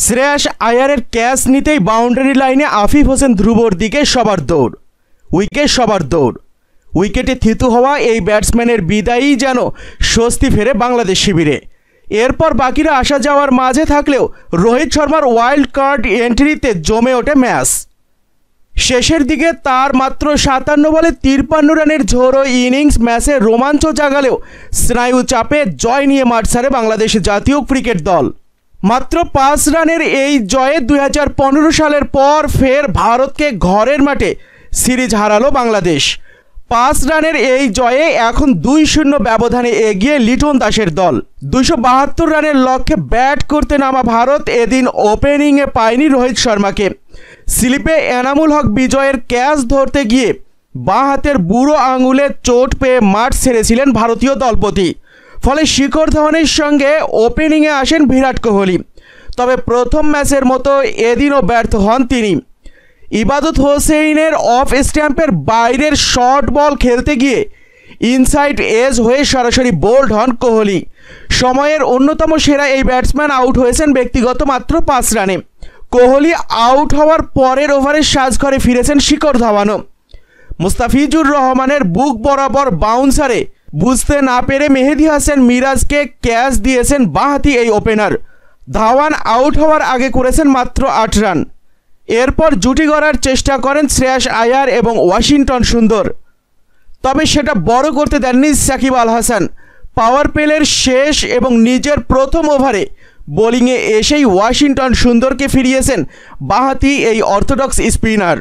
শ্রেয়াস আয়ারের ক্যাচ নিতেই বাউন্ডারি লাইনে আফিফ হোসেন ধ্রুবর দিকে সবার দৌড়, সবার দৌড়। উইকেটে থিতু হওয়া এই ব্যাটসম্যানের বিদায়ই যেন স্বস্তি ফেরে বাংলাদেশ শিবিরে। এরপর বাকিরা আসা যাওয়ার মাঝে থাকলেও রোহিত শর্মার ওয়াইল্ড কার্ড এন্ট্রিতে জমে ওঠে ম্যাচ। শেষের দিকে তার মাত্র 57 বলে 53 রানের ঝোড়ো ইনিংস ম্যাচে রোমাঞ্চ জাগালেও স্নায়ু চাপে জয় নিয়ে মাঠ ছাড়ে বাংলাদেশ জাতীয় ক্রিকেট দল। মাত্র 5 রানের এই জয়ে 2015 সালের পর ফের ভারতকে ঘরের মাঠে সিরিজ হারালো বাংলাদেশ। 5 রানের এই জয়ে এখন 2-0 ব্যবধানে এগিয়ে লিটন দাসের দল। 272 রানের লক্ষ্যে ব্যাট করতে নামা ভারত এদিন ওপেনিংয়ে পায়নি রোহিত শর্মাকে। স্লিপে এনামুল হক বিজয়ের ক্যাচ ধরতে গিয়ে বাঁ হাতের বুড়ো আঙুলে চোট পেয়ে মাঠ ছেড়েছিলেন ভারতীয় দলপতি। ফলে শিখর ধাওয়ানের সঙ্গে ওপেনিংয়ে আসেন বিরাট কোহলি। তবে প্রথম ম্যাচের মতো এদিনও ব্যর্থ হন তিনি। ইবাদত হোসেইনের অফ স্ট্যাম্পের বাইরের শর্ট বল খেলতে গিয়ে ইনসাইড এজ হয়ে সরাসরি বোল্ড হন কোহলি। সময়ের অন্যতম সেরা এই ব্যাটসম্যান আউট হয়েছেন ব্যক্তিগত মাত্র 5 রানে। কোহলি আউট হওয়ার পরের ওভারে সাজঘরে ফিরেছেন শিখর ধাওয়ানও। মুস্তাফিজুর রহমানের বুক বরাবর বাউন্সারে বুঝতে না পেরে মেহেদী হাসান মিরাজকে ক্যাচ দিয়েছেন বাঁহাতি এই ওপেনার। ধাওয়ান আউট হওয়ার আগে করেছেন মাত্র 8 রান। এরপর জুটি গড়ার চেষ্টা করেন শ্রেয়াস আয়ার এবং ওয়াশিংটন সুন্দর, তবে সেটা বড় করতে দেননি সাকিব আল হাসান। পাওয়ার প্লের শেষ এবং নিজের প্রথম ওভারে বোলিংয়ে এসেই ওয়াশিংটন সুন্দরকে ফিরিয়েছেন বাঁহাতি এই অর্থোডক্স স্পিনার।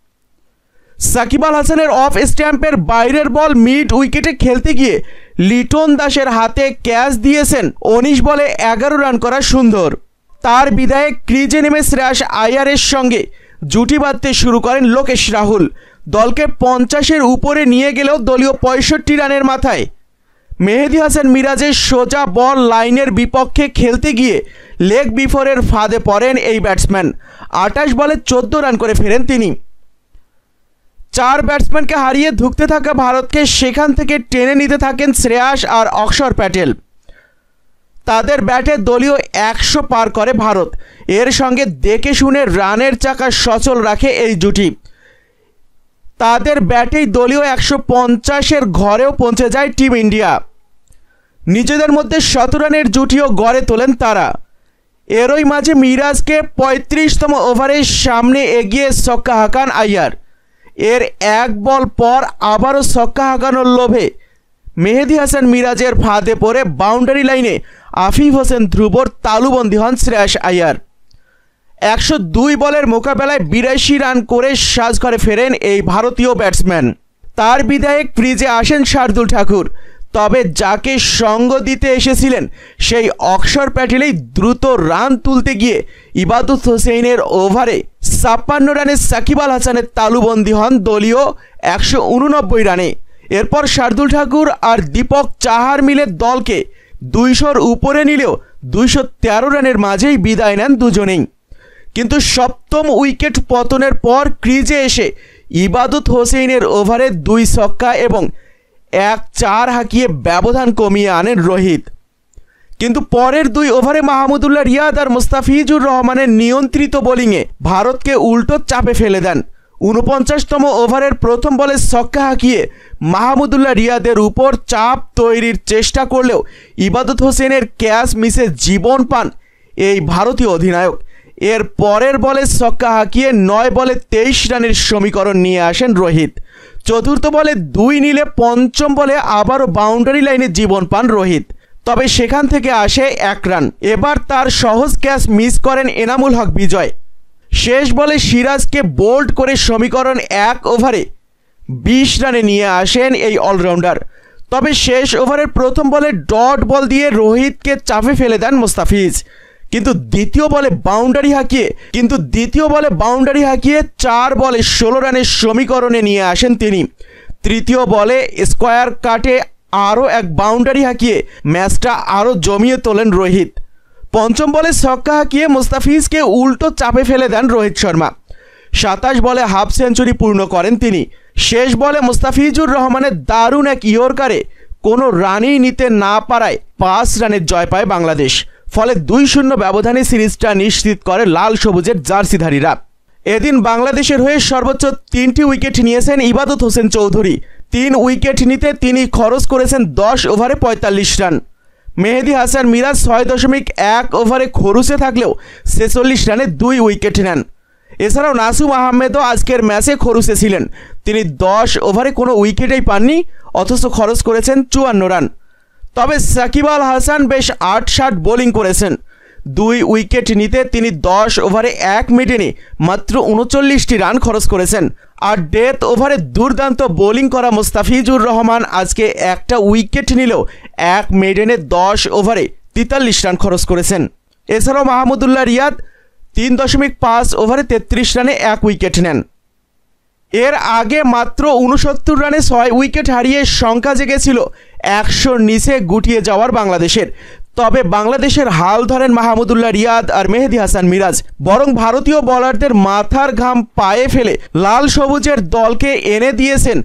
সাকিব আল হাসানের অফ স্ট্যাম্পের বাইরের বল মিড উইকেটে খেলতে গিয়ে লিটন দাসের হাতে ক্যাচ দিয়েছেন 19 বলে 11 রান করা সুন্দর। তার বিদায়ে ক্রিজে নেমে শ্রেয়াস আয়ারের সঙ্গে জুটি বাঁধতে শুরু করেন লোকেশ রাহুল। দলকে 50-এর উপরে নিয়ে গেলেও দলীয় 65 রানের মাথায় মেহেদী হাসান মিরাজের সোজা বল লাইনের বিপক্ষে খেলতে গিয়ে লেগ বিফোরের ফাঁদে পড়েন এই ব্যাটসম্যান। 28 বলে 14 রান করে ফেরেন তিনি। 4 ব্যাটসম্যানকে হারিয়ে ধুঁকতে থাকা ভারতকে সেখান থেকে টেনে নিতে থাকেন শ্রেয়াস আর অক্ষর প্যাটেল। তাদের ব্যাটে দলীয় 100 পার করে ভারত। এর সঙ্গে দেখে শুনে রানের চাকা সচল রাখে এই জুটি। তাদের ব্যাটেই দলীয় 150-এর ঘরেও পৌঁছে যায় টিম ইন্ডিয়া। নিজেদের মধ্যে 17 রানের জুটিও গড়ে তোলেন তারা। এরই মাঝে মিরাজকে 35তম ওভারের সামনে এগিয়ে ছক্কা হাঁকান আয়ার। এর 1 বল পর আবারও ছক্কা হাঁকানোর লোভে মেহেদী হাসান মিরাজের ফাঁদে পড়ে বাউন্ডারি লাইনে আফিফ হোসেন ধ্রুবর তালুবন্দী হন শ্রেয়াস আয়ার। 102 বলের মোকাবেলায় 82 রান করে সাজঘরে ফেরেন এই ভারতীয় ব্যাটসম্যান। তার বিদায়ে ক্রিজে আসেন শার্দুল ঠাকুর। তবে যাকে সঙ্গ দিতে এসেছিলেন সেই অক্ষর প্যাটেলেই দ্রুত রান তুলতে গিয়ে ইবাদত হোসেইনের ওভারে 56 রানে সাকিব আল হাসানের তালুবন্দী হন দলীয় 189 রানে। এরপর শার্দুল ঠাকুর আর দীপক চাহার মিলে দলকে 200-র উপরে নিলেও 213 রানের মাঝেই বিদায় নেন দুজনেই। কিন্তু 7ম উইকেট পতনের পর ক্রিজে এসে ইবাদত হোসেইনের ওভারে 2 ছক্কা এবং 1 চার হাঁকিয়ে ব্যবধান কমিয়ে আনেন রোহিত। কিন্তু পরের 2 ওভারে মাহমুদুল্লাহ রিয়াদ আর মুস্তাফিজুর রহমানের নিয়ন্ত্রিত বোলিংয়ে ভারতকে উল্টো চাপে ফেলে দেন। 49তম ওভারের প্রথম বলে ছক্কা হাঁকিয়ে মাহমুদুল্লাহ রিয়াদের উপর চাপ তৈরির চেষ্টা করলেও ইবাদত হোসেনের ক্যাচ মিসে জীবন পান এই ভারতীয় অধিনায়ক। এর পরের বলে ছক্কা হাঁকিয়ে 9 বলে 23 রানের সমীকরণ নিয়ে আসেন রোহিত। চতুর্থ বলে 2 নিলে পঞ্চম বলে আবারও বাউন্ডারি লাইনে জীবন পান রোহিত। তবে সেখান থেকে আসে 1 রান। এবার তার সহজ ক্যাচ মিস করেন এনামুল হক বিজয়। শেষ বলে সিরাজকে বোল্ড করে সমীকরণ 1 ওভারে 20 রানে নিয়ে আসেন এই অলরাউন্ডার। তবে শেষ ওভারের প্রথম বলে ডট বল দিয়ে রোহিতকে চাপে ফেলে দেন মুস্তাফিজ। কিন্তু দ্বিতীয় বলে বাউন্ডারি হাঁকিয়ে 4 বলে 16 রানের সমীকরণে নিয়ে আসেন তিনি। তৃতীয় বলে স্কোয়ার কাটে আরও 1 বাউন্ডারি হাঁকিয়ে ম্যাচটা আরও জমিয়ে তোলেন রোহিত। পঞ্চম বলে ছক্কা হাঁকিয়ে মুস্তাফিজকে উল্টো চাপে ফেলে দেন রোহিত শর্মা। 27 বলে হাফ সেঞ্চুরি পূর্ণ করেন তিনি। শেষ বলে মুস্তাফিজুর রহমানের দারুণ এক ইয়র্কারে কোনো রানই নিতে না পারায় 5 রানের জয় পায় বাংলাদেশ। ফলে 2-0 ব্যবধানে সিরিজটা নিশ্চিত করে লাল সবুজের জার্সিধারীরা। এদিন বাংলাদেশের হয়ে সর্বোচ্চ 3টি উইকেট নিয়েছেন ইবাদত হোসেন চৌধুরী। 3 উইকেট নিতে তিনি খরচ করেছেন 10 ওভারে 45 রান। মেহেদী হাসান মিরাজ 6.1 ওভারে খরুচে থাকলেও 46 রানে 2 উইকেট নেন। এছাড়াও নাসুম আহমেদও আজকের ম্যাচে খরুচে ছিলেন। তিনি 10 ওভারে কোনো উইকেটেই পাননি, অথচ খরচ করেছেন 54 রান। তবে সাকিব আল হাসান বেশ 8-7 বোলিং করেছেন। 2 উইকেট নিতে তিনি 10 ওভারে 1 মিনিটে মাত্র 39টি রান খরচ করেছেন। আর ডেথ ওভারে দুর্দান্ত বোলিং করা মোস্তাফিজুর রহমান আজকে একটা উইকেট নিলেও 1 মিনিটে 10 ওভারে 43 রান খরচ করেছেন। এছাড়াও মাহমুদুল্লাহ রিয়াদ 3.5 ওভারে 33 রানে 1 উইকেট নেন। এর আগে মাত্র 69 রানে 6 উইকেট হারিয়ে সংখ্যা জেগেছিল 100 নিচে গুটিয়ে যাওয়ার বাংলাদেশের। তবে বাংলাদেশের হাল ধরেন মাহমুদুল্লাহ রিয়াদ আর মেহেদী হাসান মিরাজ। বরং ভারতীয় বোলারদের মাথার ঘাম পায়ে ফেলে লাল সবুজের দলকে এনে দিয়েছেন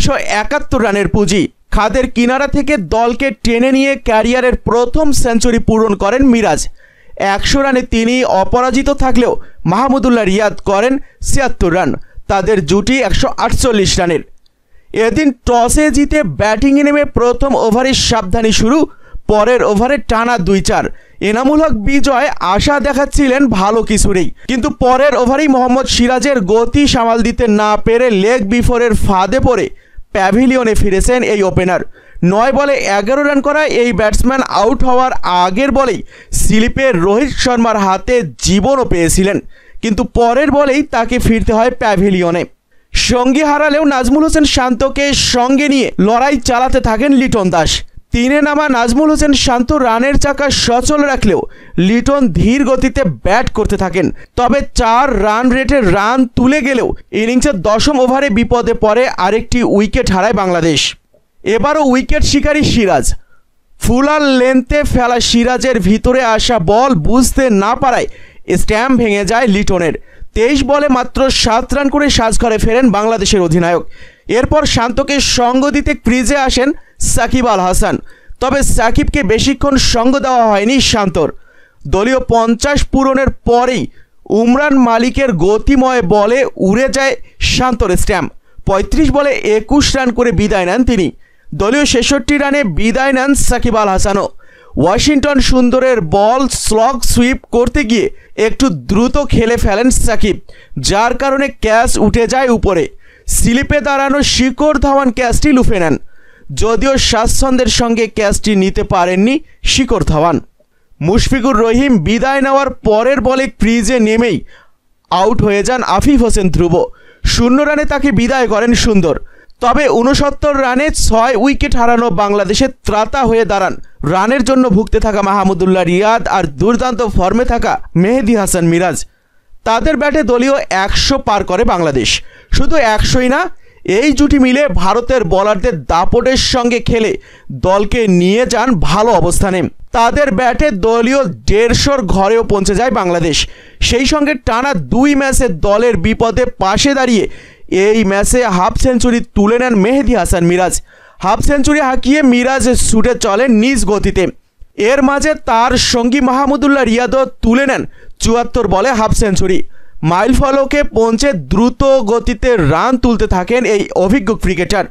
271 রানের পুঁজি। খাদের কিনারা থেকে দলকে টেনে নিয়ে ক্যারিয়ারের প্রথম সেঞ্চুরি পূরণ করেন মিরাজ। 100 রানে তিনি অপরাজিত থাকলেও মাহমুদুল্লাহ রিয়াদ করেন 76 রান। তাদের জুটি 148 রানের। এদিন টসে জিতে ব্যাটিংয়ে নেমে প্রথম ওভারে সাবধানী শুরু, পরের ওভারে টানা 2-4। এনামুল হক বিজয় আশা দেখাচ্ছিলেন ভালো কিছুরই, কিন্তু পরের ওভারেই মোহাম্মদ সিরাজের গতি সামাল দিতে না পেরে লেগ বিফোরের ফাঁদে পড়ে প্যাভিলিয়নে ফিরেছেন এই ওপেনার। 9 বলে 11 রান করা এই ব্যাটসম্যান আউট হওয়ার আগের বলেই স্লিপে রোহিত শর্মার হাতে জীবনও পেয়েছিলেন, কিন্তু পরের বলেই তাকে ফিরতে হয় প্যাভিলিয়নে। সঙ্গী হারালেও নাজমুল হোসেন শান্তকে সঙ্গে নিয়ে লড়াই চালাতে থাকেন লিটন দাস। 3-এ নামা নাজমুল হোসেন শান্ত রানের চাকা সচল রাখলেও লিটন ধীর গতিতে ব্যাট করতে থাকেন। তবে 4 রান রেটে রান তুলে গেলেও ইনিংসের 10ম ওভারে বিপদে পড়ে আরেকটি উইকেট হারায় বাংলাদেশ। এবারও উইকেট শিকারী সিরাজ। ফুলার লেন্থে ফেলা সিরাজের ভিতরে আসা বল বুঝতে না পারায় স্ট্যাম্প ভেঙে যায় লিটনের। 23 বলে মাত্র 7 রান করে সাজঘরে ফেরেন বাংলাদেশের অধিনায়ক। এরপর শান্তকে সঙ্গ দিতে ক্রিজে আসেন সাকিব আল হাসান। তবে সাকিবকে বেশিক্ষণ সঙ্গ দেওয়া হয়নি শান্তর। দলীয় 50 পূরণের পরেই উমরান মালিকের গতিময় বলে উড়ে যায় শান্তর স্ট্যাম্প। 35 বলে 21 রান করে বিদায় নেন তিনি। দলীয় 66 রানে বিদায় নেন সাকিব আল হাসানও। ওয়াশিংটন সুন্দরের বল স্লগ সুইপ করতে গিয়ে একটু দ্রুত খেলে ফেলেন সাকিব, যার কারণে ক্যাচ উঠে যায় উপরে। স্লিপে দাঁড়ানো শিখর ধাওয়ান ক্যাচটি লুফে নেন, যদিও স্বাচ্ছন্দ্যের সঙ্গে ক্যাচটি নিতে পারেননি শিখর ধাওয়ান। মুশফিকুর রহিম বিদায় নেওয়ার পরের বলে ক্রিজে নেমেই আউট হয়ে যান আফিফ হোসেন ধ্রুব। 0 রানে তাকে বিদায় করেন সুন্দর। তবে 69 রানে 6 উইকেট হারানো বাংলাদেশের ত্রাতা হয়ে দাঁড়ান রানের জন্য ভুগতে থাকা মাহমুদুল্লাহ রিয়াদ আর দুর্দান্ত ফর্মে থাকা মেহেদী হাসান মিরাজ। তাদের ব্যাটে দলীয় 100 পার করে বাংলাদেশ। শুধু 100ই না, এই জুটি মিলে ভারতের বোলারদের দাপটের সঙ্গে খেলে দলকে নিয়ে যান ভালো অবস্থানে। তাদের ব্যাটে দলীয় 150 ঘরেও পৌঁছে যায় বাংলাদেশ। সেই সঙ্গে টানা 2 ম্যাচে দলের বিপদে পাশে দাঁড়িয়ে এই ম্যাচে হাফ সেঞ্চুরি তুলে নেন মেহেদী হাসান মিরাজ। হাফ সেঞ্চুরি হাঁকিয়ে মিরাজ ছুটে চলেন নিজ গতিতে। এর মাঝে তার সঙ্গী মাহমুদুল্লাহ রিয়াদও তুলে নেন 74 বলে হাফ সেঞ্চুরি। মাইল ফলকে পৌঁছে দ্রুত গতিতে রান তুলতে থাকেন এই অভিজ্ঞ ক্রিকেটার।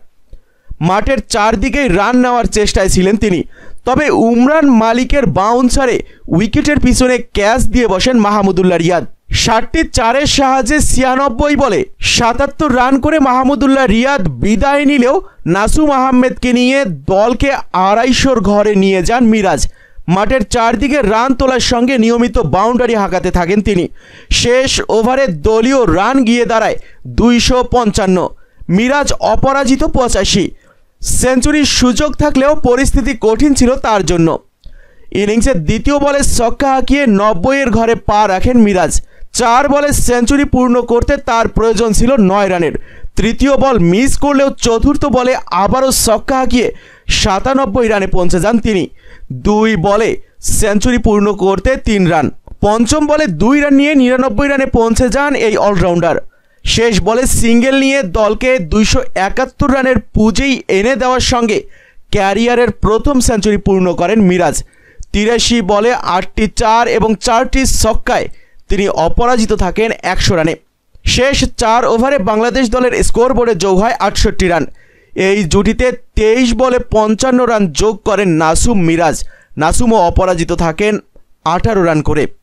মাঠের চারদিকেই রান নেওয়ার চেষ্টায় ছিলেন তিনি। তবে উমরান মালিকের বাউন্সারে উইকেটের পিছনে ক্যাচ দিয়ে বসেন মাহমুদুল্লাহ রিয়াদ। 60টি 4-এর সাহায্যে 96 বলে 77 রান করে মাহমুদুল্লাহ রিয়াদ বিদায় নিলেও নাসুম আহমেদকে নিয়ে দলকে 250 ঘরে নিয়ে যান মিরাজ। মাঠের চারদিকে রান তোলার সঙ্গে নিয়মিত বাউন্ডারি হাঁকাতে থাকেন তিনি। শেষ ওভারে দলীয় রান গিয়ে দাঁড়ায় 255। মিরাজ অপরাজিত 85। সেঞ্চুরির সুযোগ থাকলেও পরিস্থিতি কঠিন ছিল তার জন্য। ইনিংসের দ্বিতীয় বলে ছক্কা হাঁকিয়ে 90-এর ঘরে পা রাখেন মিরাজ। 4 বলে সেঞ্চুরি পূর্ণ করতে তার প্রয়োজন ছিল 9 রানের। তৃতীয় বল মিস করলেও চতুর্থ বলে আবারও ছক্কা হাঁকিয়ে 97 রানে পৌঁছে যান তিনি। 2 বলে সেঞ্চুরি পূর্ণ করতে 3 রান। পঞ্চম বলে 2 রান নিয়ে 99 রানে পৌঁছে যান এই অলরাউন্ডার। শেষ বলে সিঙ্গেল নিয়ে দলকে 271 রানের পুঁজি এনে দেওয়ার সঙ্গে ক্যারিয়ারের প্রথম সেঞ্চুরি পূর্ণ করেন মিরাজ। 83 বলে 8টি 4 এবং 4টি ছক্কায় তিনি অপরাজিত থাকেন 100 রানে। শেষ 4 ওভারে বাংলাদেশ দলের স্কোরবোর্ডে যোগ হয় 68 রান। এই জুটিতে 23 বলে 55 রান যোগ করেন নাসুম মিরাজ। নাসুমও অপরাজিত থাকেন 18 রান করে।